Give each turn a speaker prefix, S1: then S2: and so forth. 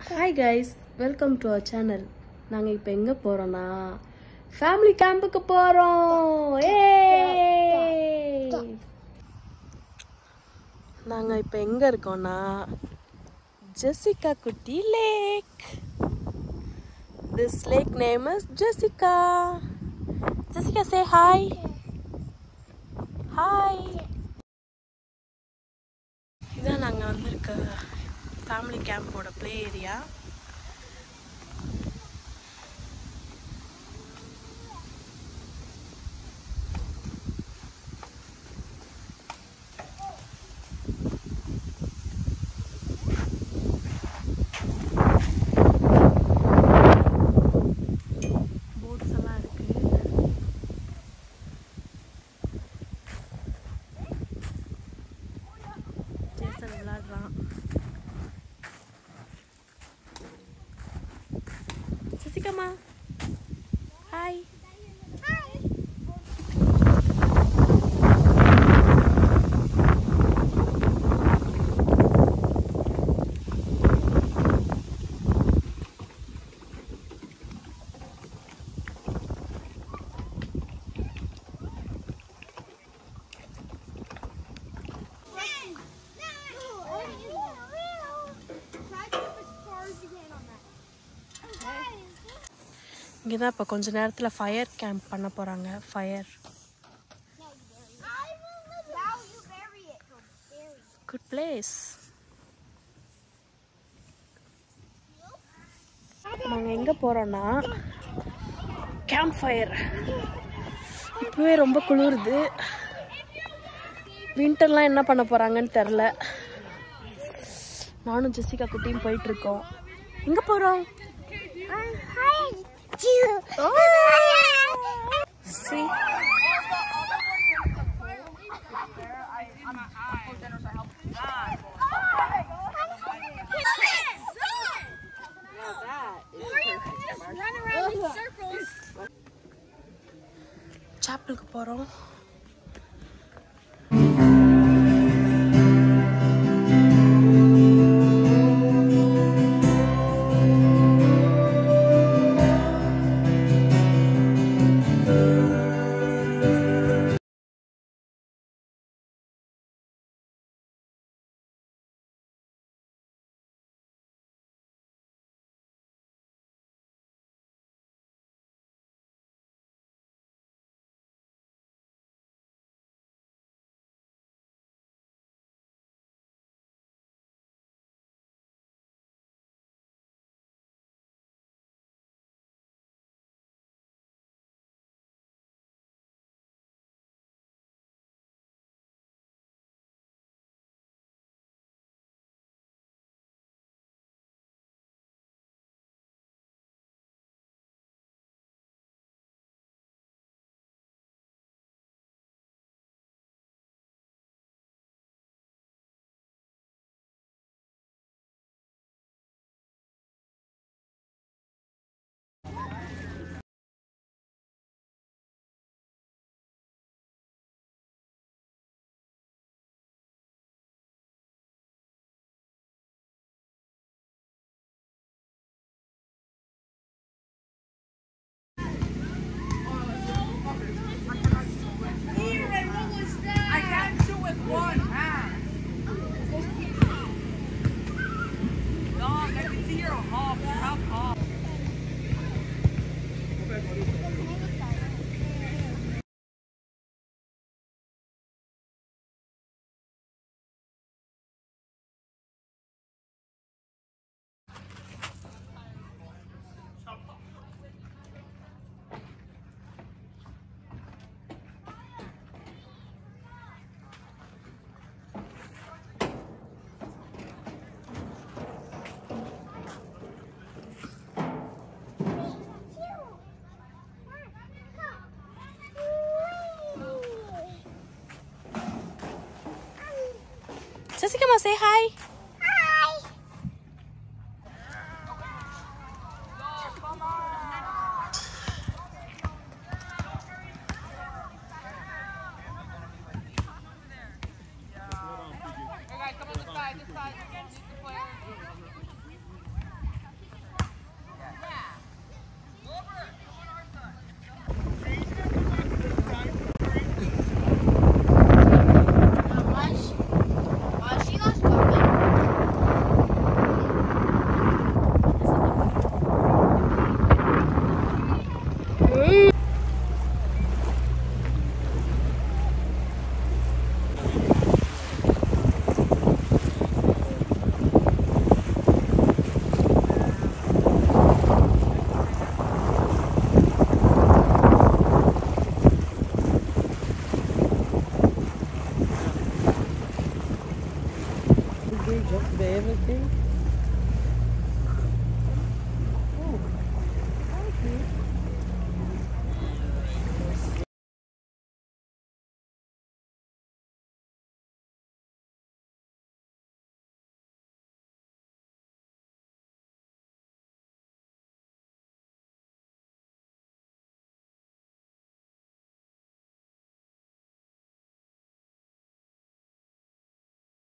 S1: Hi guys, welcome to our channel. நாங்க இப்ப எங்க போறோம்னா family campக்கு போறோம். நாங்க இப்ப எங்க இருக்கோம்னா Jessica Kutti Lake. This lake name is Jessica. Jessica, say hi. Hi. இதான் நாங்க வந்திருக்க family camp ஓட play area. Jessica ma, hi. Hi. இங்க தான் இப்ப கொஞ்ச நேரத்துல ஃபயர் கேம்ப் பண்ண போறாங்க. ஃபயர். Good place. நாங்க எங்க போறோம்னா கேம்ப் ஃபயர். இப்பவே ரொம்ப குளிருது. விண்டர்லாம் என்ன பண்ண போறாங்கன்னு தெரியல. நானும் ஜெசிகா குட்டியும் போயிட்டு இருக்கோம். எங்க போறோம்? Oh. See? Chapel-க்கு போறோம். Jessica, say hi.